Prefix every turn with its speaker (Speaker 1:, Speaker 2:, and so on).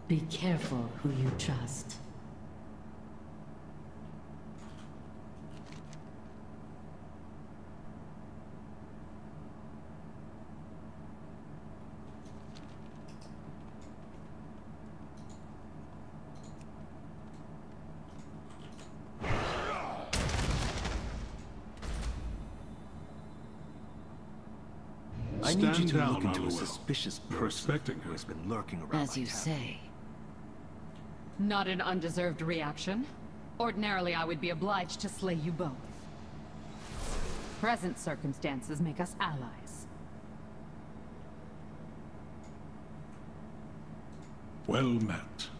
Speaker 1: Be careful who you trust.
Speaker 2: I need you to look into a suspicious person who has been lurking around.
Speaker 1: As you say.
Speaker 3: Not an undeserved reaction. Ordinarily, I would be obliged to slay you both. Present circumstances make us allies.
Speaker 4: Well met.